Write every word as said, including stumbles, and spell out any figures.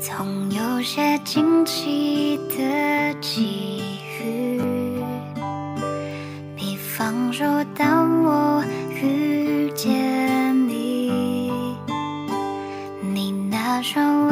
总有些惊奇的际遇，比方说当我遇见你，你那双